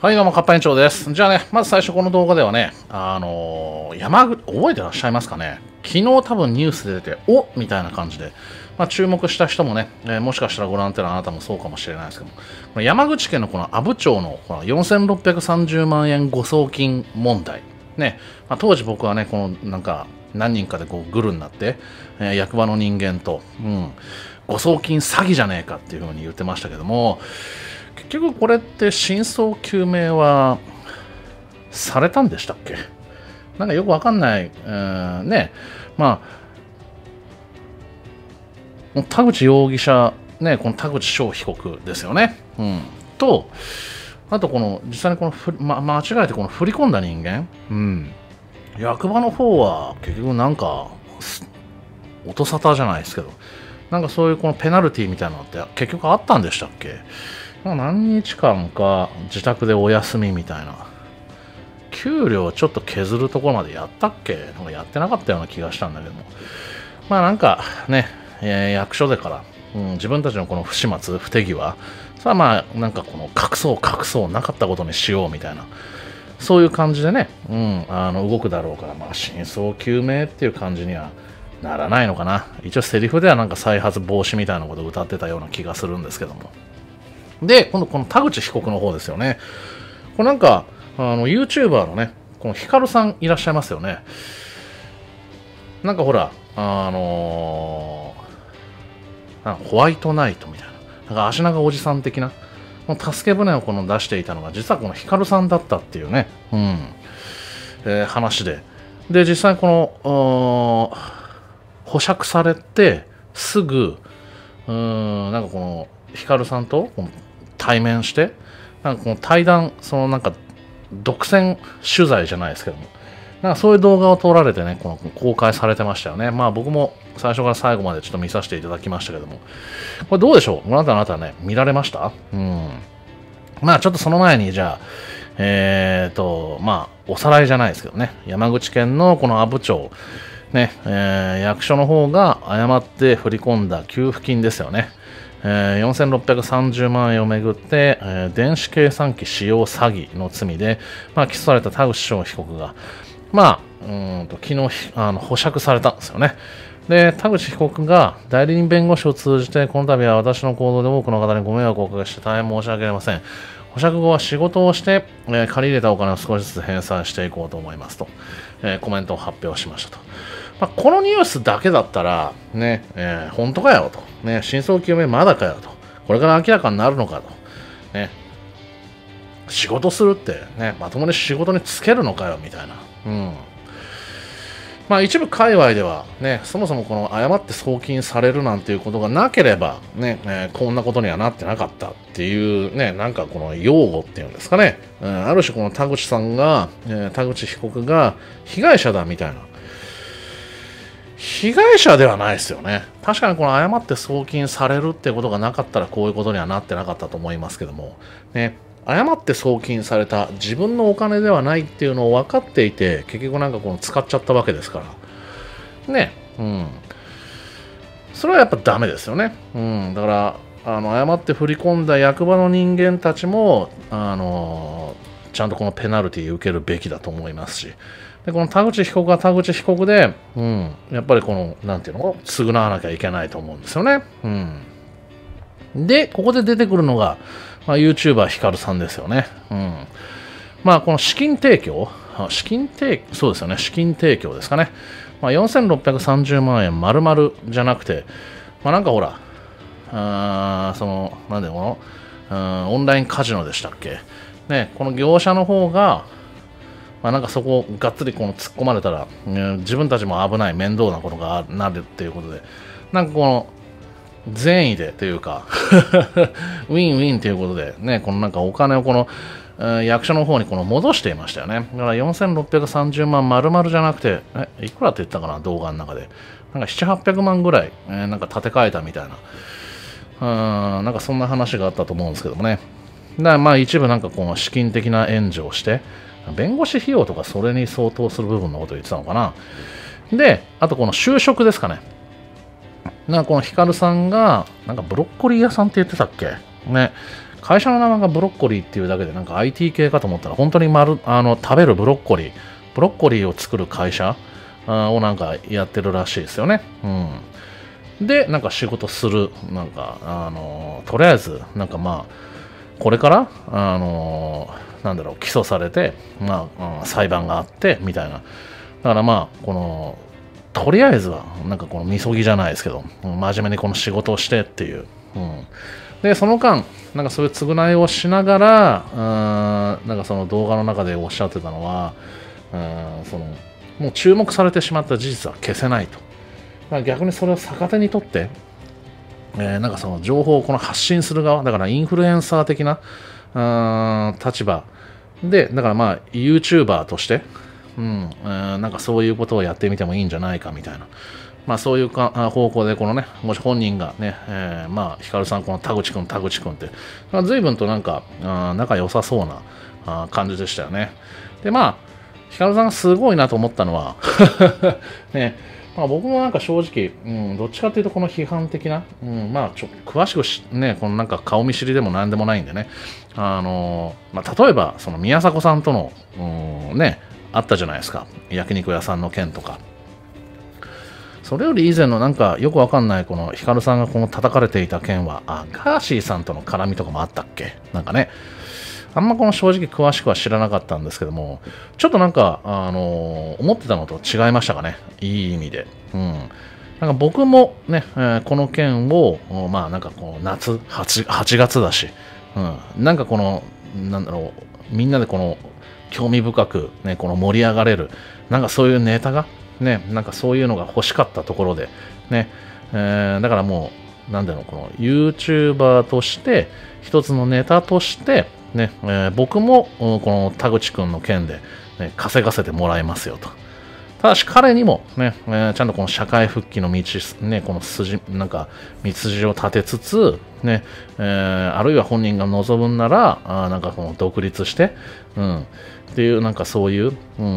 はい、どうも、カッパ園長です。じゃあね、まず最初この動画ではね、覚えてらっしゃいますかね。昨日多分ニュースで出て、おみたいな感じで、注目した人もね、もしかしたらご覧になってるあなたもそうかもしれないですけども、この山口県のこの阿武町のこの4630万円誤送金問題。ね、当時僕はね、このなんか何人かでこうグルになって、役場の人間と、誤送金詐欺じゃねえかっていうふうに言ってましたけども、結局これって真相究明はされたんでしたっけ？なんかよくわかんない、ね、田口容疑者、ね、この田口翔被告ですよね。と、あとこの実際にこの間違えてこの振り込んだ人間、役場の方は結局なんか音沙汰じゃないですけど、なんかそういうこのペナルティみたいなのって結局あったんでしたっけ？何日間か自宅でお休みみたいな、給料ちょっと削るところまでやったっけ？なんかやってなかったような気がしたんだけども、なんかね、役所でから、自分たちのこの不始末、不手際、それはなんかこの隠そうなかったことにしようみたいな、そういう感じでね、動くだろうから、真相究明っていう感じにはならないのかな。一応セリフではなんか再発防止みたいなことを歌ってたような気がするんですけども。で、今度この田口被告の方ですよね。これなんか、YouTuber のね、このヒカルさんいらっしゃいますよね。なんかほら、ホワイトナイトみたいな、なんか足長おじさん的な、助け舟をこの出していたのが、実はこのヒカルさんだったっていうね、話で。で、実際この、保釈されて、すぐ、なんかこの、ヒカルさんとこの対面して、なんかこの対談、なんか独占取材じゃないですけども、なんかそういう動画を撮られてね、この公開されてましたよね。僕も最初から最後までちょっと見させていただきましたけども、これどうでしょう？あなたはね、見られました？ちょっとその前に、じゃあ、おさらいじゃないですけどね、山口県のこの阿武町、ね、役所の方が誤って振り込んだ給付金ですよね。4630万円をめぐって、電子計算機使用詐欺の罪で、起訴された田口翔被告が、昨日保釈されたんですよね。で、田口被告が代理人弁護士を通じて、この度は私の行動で多くの方にご迷惑をおかけして大変申し訳ありません。保釈後は仕事をして、借り入れたお金を少しずつ返済していこうと思いますと、コメントを発表しましたと。このニュースだけだったら、ね、本当かよと、ね、真相究明まだかよと、これから明らかになるのかと、ね、仕事するって、ね、まともに仕事に就けるのかよみたいな。一部界隈では、ね、そもそもこの誤って送金されるなんていうことがなければ、ね、こんなことにはなってなかったっていう、ね、なんかこの擁護っていうんですかね、ある種この田口さんが、田口被告が被害者だみたいな。被害者ではないですよね。確かにこの誤って送金されるってことがなかったらこういうことにはなってなかったと思いますけども、ね、誤って送金された自分のお金ではないっていうのを分かっていて、結局なんかこの使っちゃったわけですから。ね、それはやっぱダメですよね。だから、誤って振り込んだ役場の人間たちも、ちゃんとこのペナルティー受けるべきだと思いますし、でこの田口被告は田口被告で、やっぱりこの、なんていうの、償わなきゃいけないと思うんですよね。で、ここで出てくるのが、YouTuber ヒカルさんですよね。この資金提供、そうですよね、資金提供ですかね。4630万円丸々じゃなくて、なんかほら、なんでこの、オンラインカジノでしたっけ。ね、この業者の方が、なんかそこをがっつりこの突っ込まれたら、自分たちも危ない面倒なことがなるっていうことで、なんかこの善意でというかウィンウィンということでね、このなんかお金をこの、役所の方にこの戻していましたよね。だから4630万丸々じゃなくて、いくらって言ったかな、動画の中で。なんか7、800万ぐらい、なんか建て替えたみたいな、なんかそんな話があったと思うんですけどもね。だから一部なんかこの資金的な援助をして、弁護士費用とかそれに相当する部分のことを言ってたのかな。で、あとこの就職ですかね。なんかこのヒカルさんが、なんかブロッコリー屋さんって言ってたっけね。 会社の名前がブロッコリーっていうだけで、なんか IT 系かと思ったら、本当に食べるブロッコリーを作る会社をなんかやってるらしいですよね。で、なんか仕事する、なんか、とりあえず、なんかまあ、これから、なんだろう、起訴されて、まあ、裁判があって、みたいな。だからまあ、とりあえずは、なんかこのみそぎじゃないですけど、真面目にこの仕事をしてっていう。で、その間、なんかそういう償いをしながら、なんかその動画の中でおっしゃってたのは、もう注目されてしまった事実は消せないと。だから逆にそれを逆手にとって、なんかその情報をこの発信する側、だからインフルエンサー的な立場で、だからまあ YouTuber として、なんかそういうことをやってみてもいいんじゃないかみたいな。まあそういう方向でこのね、もし本人がね、まあヒカルさんこの田口くんって、随分となんか仲良さそうな感じでしたよね。でまあヒカルさんがすごいなと思ったのはね、まあ、僕もなんか正直、どっちかっていうとこの批判的な、まあ詳しくね、このなんか顔見知りでもなんでもないんでね、まあ、例えばその宮迫さんとの、ね、あったじゃないですか、焼肉屋さんの件とか。それより以前のなんかよくわかんないこのヒカルさんがこの叩かれていた件は、ガーシーさんとの絡みとかもあったっけ、なんかね、あんまこの正直詳しくは知らなかったんですけども、ちょっとなんか、思ってたのと違いましたかね、いい意味で。なんか僕もね、この件を、まあなんかこの夏、8月だし、なんかこの、なんだろう、みんなでこの興味深く、ね、この盛り上がれる、なんかそういうネタが、ね、なんかそういうのが欲しかったところで、ね、だからもう、なんだろう、この YouTuber として、一つのネタとして、ね、僕もこの田口くんの件で、ね、稼がせてもらいますよと。ただし彼にもね、ちゃんとこの社会復帰の道、ね、このなんか道筋を立てつつ、ね、あるいは本人が望むんなら、なんかこの独立して、っていうなんかそういう、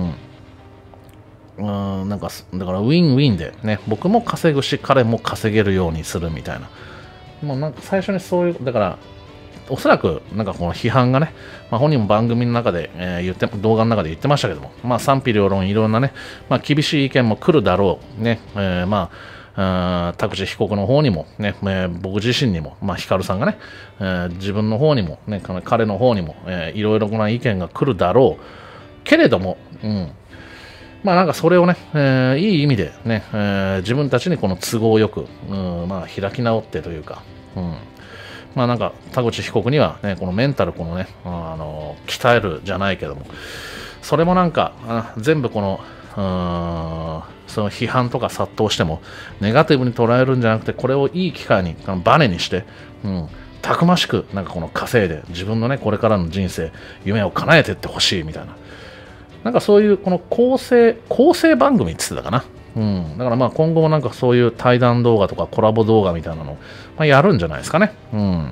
なんかだからウィンウィンでね、僕も稼ぐし彼も稼げるようにするみたいな。もうなんか最初にそういうだからおそらくなんかこの批判がね、まあ、本人も番組の中で、動画の中で言ってましたけども、まあ、賛否両論いろんなね、まあ、厳しい意見も来るだろうね、まあ田口被告の方にもね、僕自身にも、まあ、ヒカルさんがね、自分の方にもね、彼の方にも、いろいろな意見が来るだろうけれども、まあなんかそれをね、いい意味でね、自分たちにこの都合よく、まあ開き直ってというか、まあなんか田口被告にはね、このメンタルこのね、鍛えるじゃないけども、それもなんか全部このその批判とか殺到してもネガティブに捉えるんじゃなくて、これをいい機会にバネにして、たくましくなんかこの稼いで自分のねこれからの人生夢を叶えていってほしいみたいな、なんかそういうこの構成番組って言ってたかな。だからまあ今後もなんかそういう対談動画とかコラボ動画みたいなのを、まあ、やるんじゃないですかね。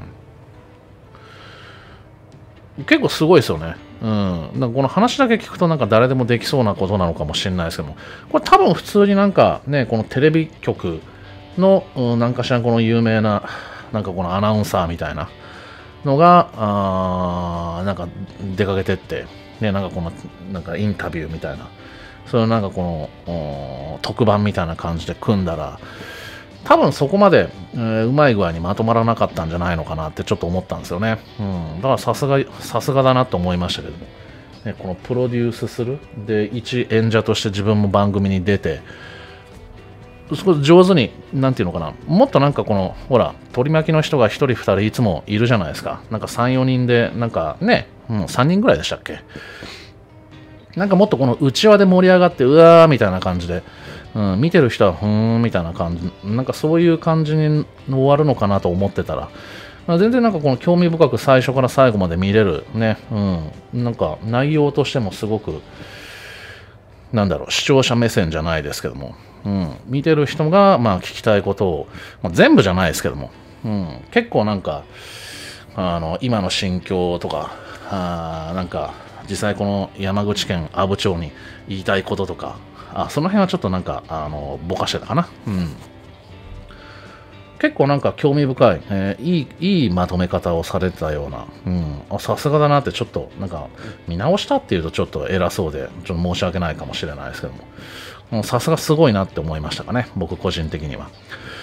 結構すごいですよね。なんかこの話だけ聞くとなんか誰でもできそうなことなのかもしれないですけども、これ多分普通になんかね、このテレビ局の何かしらこの有名ななんかこのアナウンサーみたいなのがなんか出かけてって、ね、なんかこのなんかインタビューみたいな、それをなんかこの特番みたいな感じで組んだら、多分そこまで、うまい具合にまとまらなかったんじゃないのかなってちょっと思ったんですよね。だからさすがだなと思いましたけども、ね、このプロデュースするで一演者として自分も番組に出て、そこ上手になんていうのかな、もっとなんかこのほら取り巻きの人が1人2人いつもいるじゃないですか。なんか3、4人でなんかね、3人ぐらいでしたっけ。なんかもっとこの内輪で盛り上がってうわーみたいな感じで、見てる人はふーんみたいな感じ、なんかそういう感じに終わるのかなと思ってたら、全然なんかこの興味深く最初から最後まで見れるね、なんか内容としてもすごくなんだろう、視聴者目線じゃないですけども、見てる人がまあ聞きたいことを、まあ、全部じゃないですけども、結構なんか今の心境とかなんか実際この山口県阿武町に言いたいこととか、その辺はちょっとなんかぼかしてたかな。 結構なんか興味深い、いいまとめ方をされてたような、さすがだなってちょっとなんか見直したっていうとちょっと偉そうでちょっと申し訳ないかもしれないですけども、さすがすごいなって思いましたかね、僕個人的には。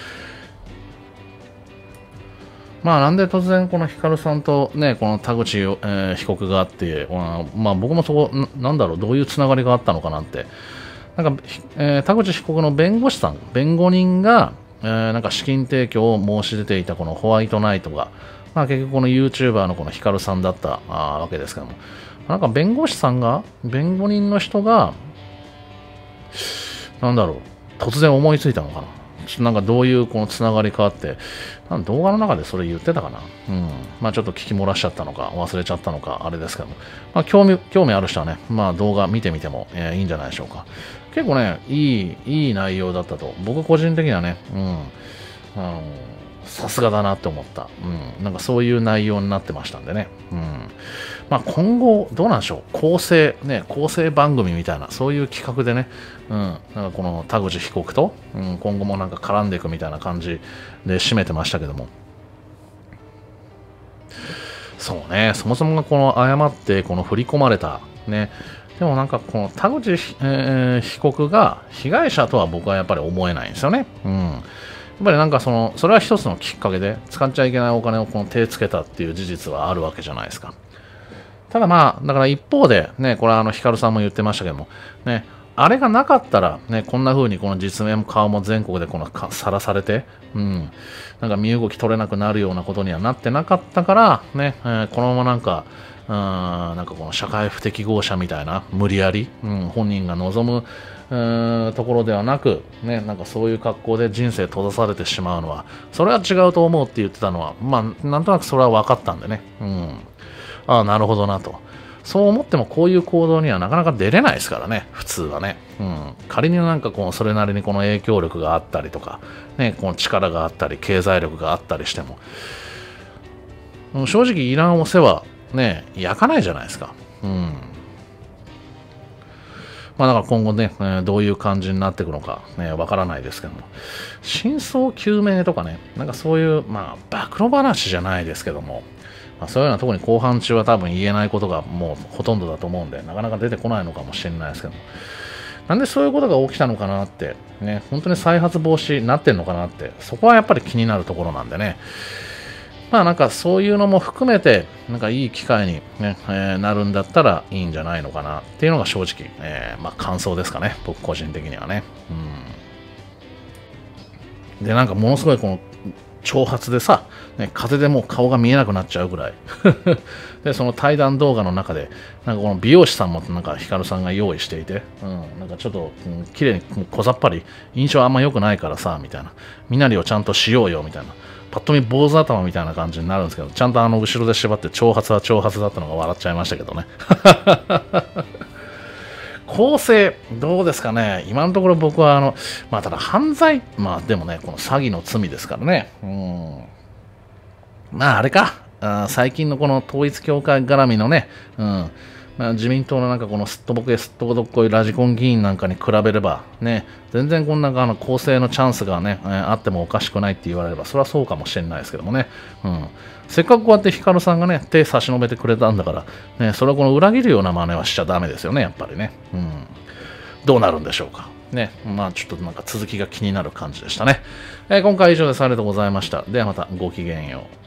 まあなんで突然このヒカルさんとね、この田口、被告があって、まあ僕もそこ、なんだろう、どういうつながりがあったのかなって。なんか、田口被告の弁護士さん、弁護人が、なんか資金提供を申し出ていたこのホワイトナイトが、まあ結局この YouTuber のこのヒカルさんだったわけですけども、なんか弁護士さんが、弁護人の人が、なんだろう、突然思いついたのかな。ちょっとなんかどういうこのつながりかあって、動画の中でそれ言ってたかな。まあちょっと聞き漏らしちゃったのか、忘れちゃったのか、あれですけども。まあ興味ある人はね、まあ動画見てみても、いいんじゃないでしょうか。結構ね、いい内容だったと。僕個人的にはね、さすがだなって思った。なんかそういう内容になってましたんでね。まあ今後、どうなんでしょう。構成番組みたいな、そういう企画でね、なんかこの田口被告と、今後もなんか絡んでいくみたいな感じで締めてましたけども。そうね、そもそもがこの誤ってこの振り込まれた、ね、でもなんかこの田口、被告が被害者とは僕はやっぱり思えないんですよね。やっぱりなんかそれは一つのきっかけで使っちゃいけないお金をこの手つけたっていう事実はあるわけじゃないですか。ただまあ、だから一方でね、これはヒカルさんも言ってましたけども、ね、あれがなかったらね、こんな風にこの実名も顔も全国でこのさらされて、なんか身動き取れなくなるようなことにはなってなかったから、ね、このままなんかこの社会不適合者みたいな無理やり、本人が望むところではなく、ね、なんかそういう格好で人生閉ざされてしまうのは、それは違うと思うって言ってたのは、まあ、なんとなくそれは分かったんでね、ああ、なるほどなと。そう思ってもこういう行動にはなかなか出れないですからね、普通はね。仮になんかこうそれなりにこの影響力があったりとか、ね、この力があったり、経済力があったりしても、正直いらんお世話、ね、焼かないじゃないですか。まあだから今後ね、どういう感じになっていくのか、ね、わからないですけども、真相究明とかね、なんかそういう、まあ、暴露話じゃないですけども、まあ、そういうのは特に後半中は多分言えないことがもうほとんどだと思うんで、なかなか出てこないのかもしれないですけども、なんでそういうことが起きたのかなって、ね、本当に再発防止になってんのかなって、そこはやっぱり気になるところなんでね、まあなんかそういうのも含めて、なんかいい機会にね、なるんだったらいいんじゃないのかなっていうのが正直、まあ感想ですかね、僕個人的にはね。で、なんかものすごいこの長髪でさ、ね、風でもう顔が見えなくなっちゃうぐらいでその対談動画の中でなんかこの美容師さんもなんかヒカルさんが用意していて、なんかちょっと、綺麗に小ざっぱり印象あんま良くないからさみたいな、身なりをちゃんとしようよみたいな、パッと見坊主頭みたいな感じになるんですけど、ちゃんと後ろで縛って長髪は長髪だったのが笑っちゃいましたけどね構成、どうですかね、今のところ僕はまあ、ただ犯罪、まあでもね、この詐欺の罪ですからね、まああれか、最近のこの統一教会絡みのね、まあ、自民党のなんかこのすっとぼけすっとぼこいラジコン議員なんかに比べれば、ね、全然こんな構成のチャンスがね、あってもおかしくないって言われれば、それはそうかもしれないですけどもね、せっかくこうやってヒカルさんがね、手差し伸べてくれたんだから、ね、それはこの裏切るような真似はしちゃダメですよね、やっぱりね。どうなるんでしょうか。ね、まあちょっとなんか続きが気になる感じでしたね。今回は以上です。ありがとうございました。ではまたごきげんよう。